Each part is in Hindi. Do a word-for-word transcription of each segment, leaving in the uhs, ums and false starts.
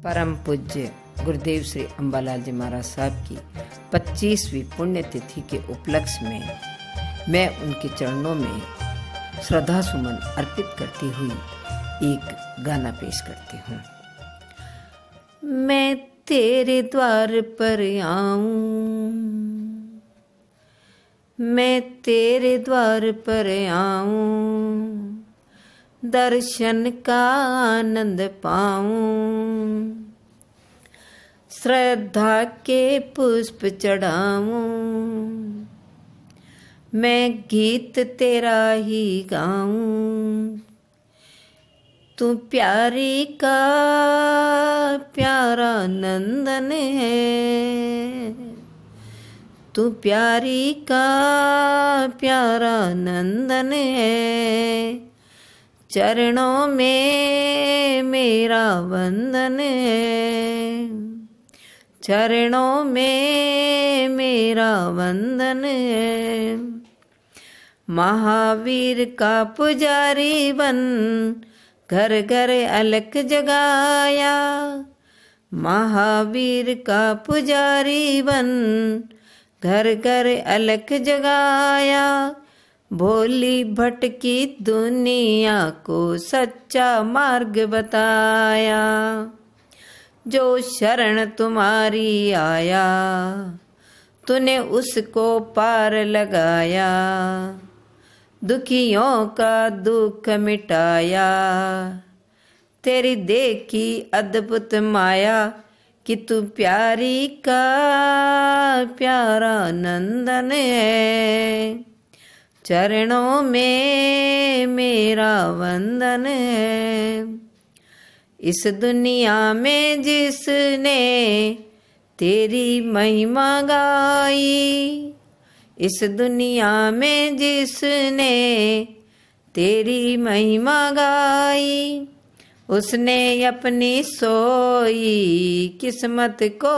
परम पूज्य गुरुदेव श्री अंबालाल जी महाराज साहब की पच्चीसवीं पुण्यतिथि के उपलक्ष्य में मैं उनके चरणों में श्रद्धा सुमन अर्पित करती हुई एक गाना पेश करती हूँ। मैं तेरे द्वार पर आऊं, मैं तेरे द्वार पर आऊं, दर्शन का आनंद पाऊं, श्रद्धा के पुष्प चढ़ाऊं, मैं गीत तेरा ही गाऊं। तू प्यारी का प्यारा नंदन है, तू प्यारी का प्यारा नंदन है, चरणों में मेरा वंदन है, चरणों में मेरा वंदन है। महावीर का पुजारी बन घर घर अलख जगाया, महावीर का पुजारी बन घर घर अलख जगाया, भोली भटकी दुनिया को सच्चा मार्ग बताया। जो शरण तुम्हारी आया, तूने उसको पार लगाया, दुखियों का दुख मिटाया। तेरी देखी अद्भुत माया कि तू प्यारी का प्यारा नंदन है, चरणों में मेरा वंदन है। इस दुनिया में जिसने तेरी महिमा गाई, इस दुनिया में जिसने तेरी महिमा गाई, उसने अपनी सोई किस्मत को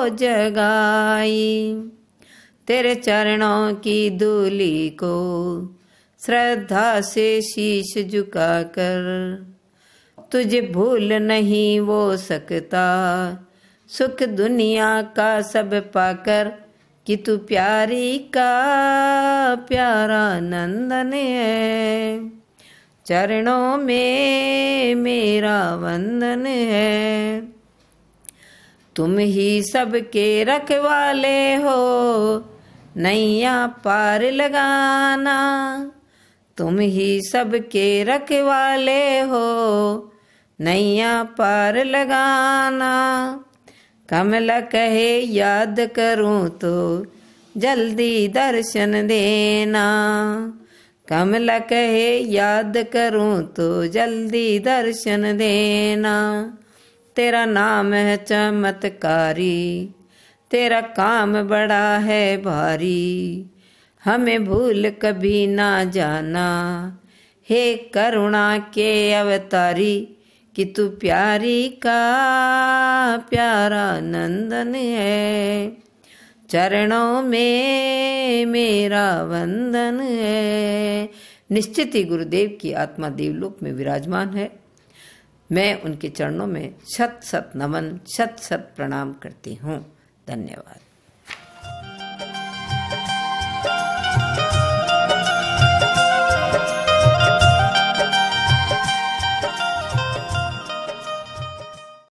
जगाई। तेरे चरणों की धूली को श्रद्धा से शीश झुकाकर, तुझे भूल नहीं वो सकता, सुख दुनिया का सब पाकर, कि तू प्यारी का प्यारा नंदन है, चरणों में मेरा वंदन है। तुम ही सबके रखवाले हो, नैया पार लगाना, तुम ही सबके रखवाले हो, नैया पार लगाना। कमला कहे याद करूं तो जल्दी दर्शन देना, कमला कहे याद करूं तो जल्दी दर्शन देना। तेरा नाम है चमत्कारी, तेरा काम बड़ा है भारी, हमें भूल कभी ना जाना, हे करुणा के अवतारी, कि तू प्यारी का प्यारा नंदन है, चरणों में मेरा वंदन है। निश्चित ही गुरुदेव की आत्मा देवलोक में विराजमान है। मैं उनके चरणों में शत शत नमन, शत शत प्रणाम करती हूँ। धन्यवाद।